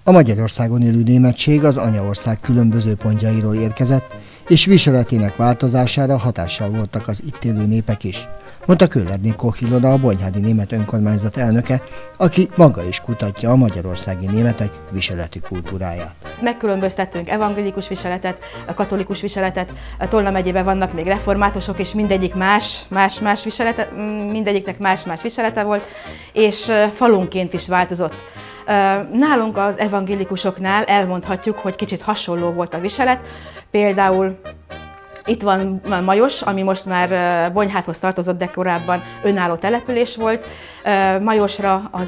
A Magyarországon élő németség az anyaország különböző pontjairól érkezett, és viseletének változására hatással voltak az itt élő népek is, mondta Köllerné Koch Ilona, a Bonyhádi Német Önkormányzat elnöke, aki maga is kutatja a magyarországi németek viseleti kultúráját. Megkülönböztettünk evangélikus viseletet, katolikus viseletet, Tolna megyében vannak még reformátusok, és mindegyik más viselete, mindegyiknek más viselete volt, és falunként is változott. Nálunk az evangélikusoknál elmondhatjuk, hogy kicsit hasonló volt a viselet, például itt van Majos, ami most már Bonyhádhoz tartozott, de korábban önálló település volt. Majosra az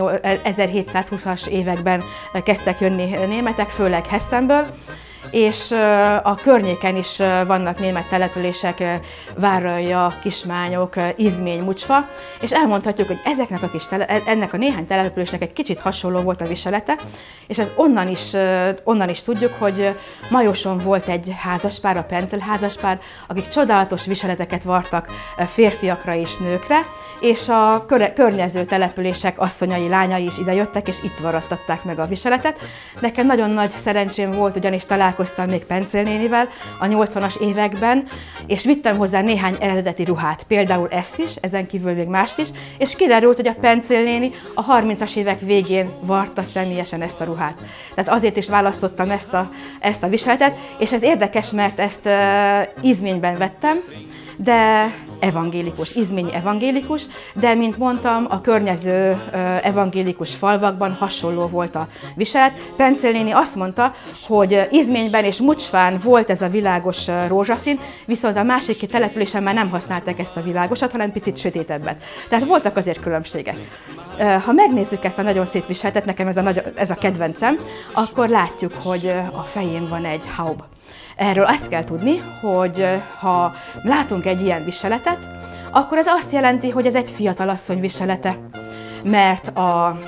1720-as években kezdtek jönni németek, főleg Hessenből, és a környéken is vannak német települések, Váralja, Kismányok, Izmény, Mucsfa, és elmondhatjuk, hogy ennek a néhány településnek egy kicsit hasonló volt a viselete, és ez onnan is tudjuk, hogy Majoson volt egy házaspár, a Pencel házaspár, akik csodálatos viseleteket vartak férfiakra és nőkre, és a környező települések asszonyai, lányai is idejöttek, és itt varattatták meg a viseletet. Nekem nagyon nagy szerencsém volt, ugyanis találkoztam még Pencel nénivel a 80-as években, és vittem hozzá néhány eredeti ruhát, például ezt is, ezen kívül még mást is, és kiderült, hogy a Pencel néni a 30-as évek végén varta személyesen ezt a ruhát. Tehát azért is választottam ezt a viseletet, és ez érdekes, mert ezt Izményben vettem, de evangélikus, izményi evangélikus, de mint mondtam, a környező evangélikus falvakban hasonló volt a viselet. Pencel néni azt mondta, hogy Izményben és Mucsfán volt ez a világos rózsaszín, viszont a másik településen már nem használták ezt a világosat, hanem picit sötétebbet. Tehát voltak azért különbségek. Ha megnézzük ezt a nagyon szép viseletet, nekem ez a kedvencem, akkor látjuk, hogy a fején van egy haub. Erről azt kell tudni, hogy ha látunk egy ilyen viseletet, akkor ez azt jelenti, hogy ez egy fiatalasszony viselete, mert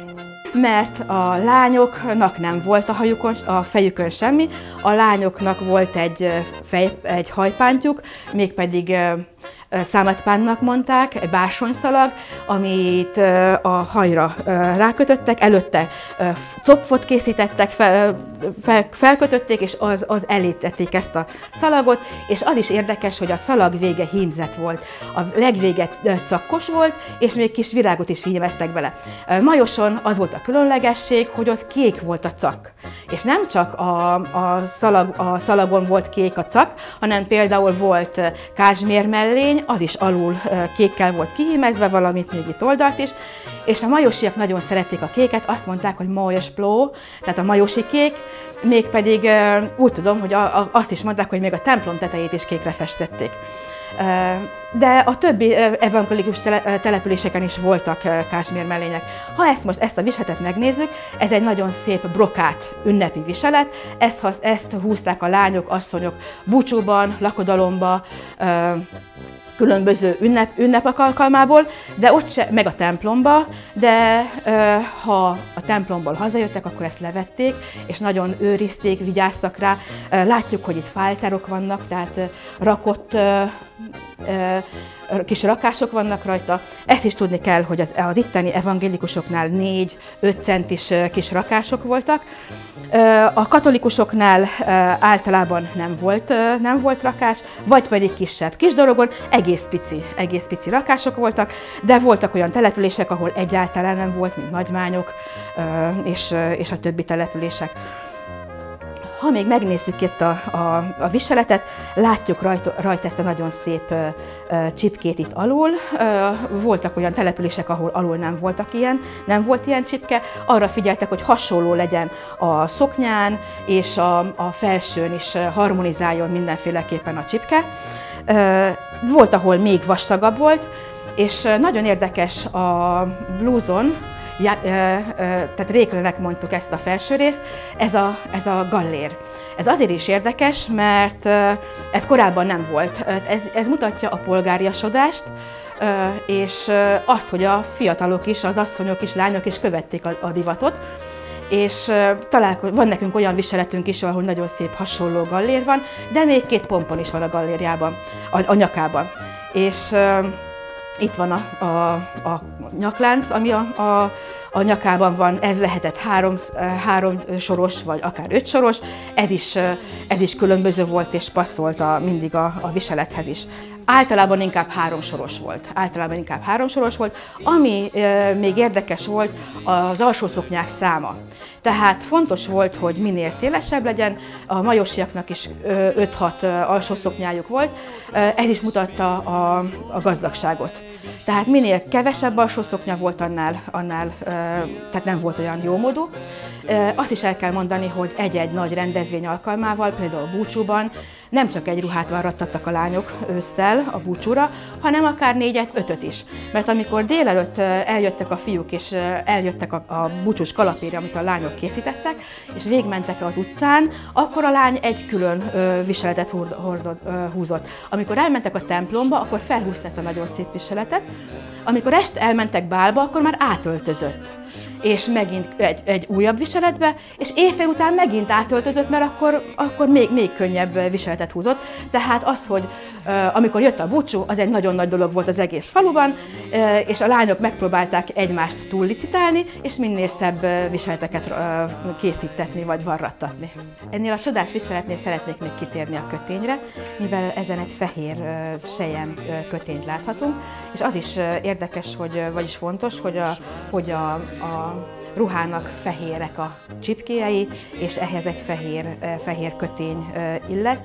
a lányoknak nem volt a fejükön semmi, a lányoknak volt egy hajpántjuk, mégpedig számatpánnak mondták, egy bársonyszalag, amit a hajra rákötöttek, előtte copfot készítettek, felkötötték, és az elétették ezt a szalagot, és az is érdekes, hogy a szalag vége hímzett volt, a legvége cakkos volt, és még kis virágot is hímeztek bele. Majoson az volt a különlegesség, hogy ott kék volt a cakk, és nem csak a szalagon volt kék a cakk, hanem például volt kázsmér mellény, az is alul kékkel volt kihímezve, valamit még itt oldalt is, és a majosiak nagyon szerették a kéket, azt mondták, hogy majos pló, tehát a majosi kék, mégpedig úgy tudom, hogy azt is mondták, hogy még a templom tetejét is kékre festették. De a többi evangélikus településeken is voltak kázsmér mellények. Ha ezt a viseletet megnézzük, ez egy nagyon szép brokát ünnepi viselet, ezt húzták a lányok, asszonyok búcsúban, lakodalomba, különböző ünnepek alkalmából, de meg a templomba, de ha a templomból hazajöttek, akkor ezt levették, és nagyon őrizték, vigyáztak rá. Látjuk, hogy itt fálterok vannak, tehát rakott kis rakások vannak rajta. Ezt is tudni kell, hogy az itteni evangélikusoknál 4-5 centis kis rakások voltak. A katolikusoknál általában nem volt rakás, vagy pedig kisebb kis dorogon, egész pici rakások voltak, de voltak olyan települések, ahol egyáltalán nem volt, mint Nagymányok és a többi települések. Ha még megnézzük itt a viseletet, látjuk rajta ezt a nagyon szép csipkét itt alul. Voltak olyan települések, ahol alul nem volt ilyen csipke. Arra figyeltek, hogy hasonló legyen a szoknyán, és a felsőn is harmonizáljon mindenféleképpen a csipke. Volt, ahol még vastagabb volt, és nagyon érdekes a blúzon, tehát réklenek mondtuk ezt a felső részt, ez a gallér. Ez azért is érdekes, mert ez korábban nem volt. Ez mutatja a polgáriasodást, és azt, hogy a fiatalok is, az asszonyok is, lányok is követték a divatot. És van nekünk olyan viseletünk is, ahol nagyon szép hasonló gallér van, de még 2 pompon is van a gallérjában, a nyakában. És itt van a nyaklánc, ami a nyakában van, ez lehetett három soros, vagy akár 5 soros, ez is különböző volt és passzolt mindig a viselethez is. Általában inkább 3 soros volt. Ami még érdekes volt, az alsószoknyák száma. Tehát fontos volt, hogy minél szélesebb legyen, a majosiaknak is 5-6 alsószoknyájuk volt, ez is mutatta a gazdagságot. Tehát minél kevesebb alsószoknya volt, annál tehát nem volt olyan jómódú. Azt is el kell mondani, hogy egy-egy nagy rendezvény alkalmával, például a búcsúban nem csak egy ruhát varrattattak a lányok ősszel a búcsúra, hanem akár 4-5 is. Mert amikor délelőtt eljöttek a fiúk, és eljöttek a búcsús kalapírja, amit a lányok készítettek, és végigmentek az utcán, akkor a lány egy külön viseletet húzott. Amikor elmentek a templomba, akkor felhúzta ezt a nagyon szép viseletet. Amikor este elmentek bálba, akkor már átöltözött. És megint egy újabb viseletbe, és éjfél után megint átöltözött, mert akkor még könnyebb viseletet húzott. Tehát az, hogy amikor jött a búcsú, az egy nagyon nagy dolog volt az egész faluban, és a lányok megpróbálták egymást túllicitálni, és minél szebb viseleteket készítetni vagy varrattatni. Ennél a csodás viseletnél szeretnék még kitérni a kötényre, mivel ezen egy fehér selyem kötényt láthatunk, és az is érdekes, vagyis fontos, hogy a ruhának fehérek a csipkéjei, és ehhez egy fehér kötény illett.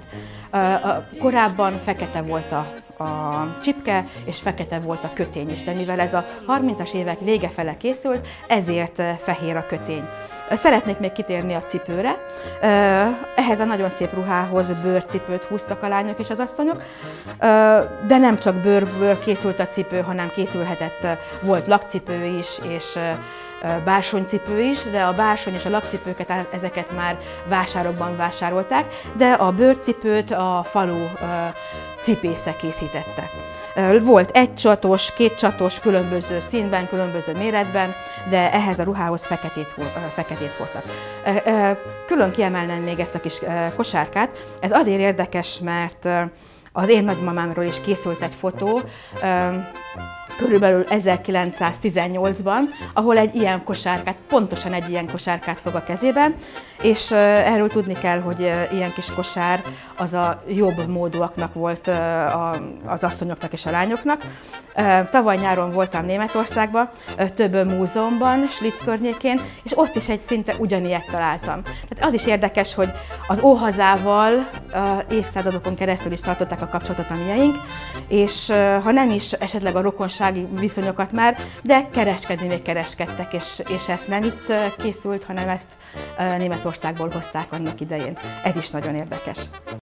Korábban fekete volt a csipke, és fekete volt a kötény is, de mivel ez a 30-as évek vége fele készült, ezért fehér a kötény. Szeretnék még kitérni a cipőre. Ehhez a nagyon szép ruhához bőrcipőt húztak a lányok és az asszonyok, de nem csak bőrből készült a cipő, hanem volt lakcipő is, és bársonycipő is, de a bársony és a lakcipőket, ezeket már vásárokban vásárolták, de a bőrcipőt a falu cipésze készítette. Volt 1 csatos, 2 csatos, különböző színben, különböző méretben, de ehhez a ruhához feketét hordtak. Külön kiemelném még ezt a kis kosárkát. Ez azért érdekes, mert az én nagymamámról is készült egy fotó, körülbelül 1918-ban, ahol pontosan egy ilyen kosárkát fog a kezében, és erről tudni kell, hogy ilyen kis kosár az a jobb módúaknak volt, az asszonyoknak és a lányoknak. Tavaly nyáron voltam Németországban, több múzeumban, Schlitz környékén, és ott is egy szinte ugyanilyet találtam. Tehát az is érdekes, hogy az óhazával évszázadokon keresztül is tartották a kapcsolatot a mieink, és ha nem is esetleg a rokonsági viszonyokat már, de kereskedni még kereskedtek, és ezt nem itt készült, hanem ezt Németországból hozták annak idején. Ez is nagyon érdekes.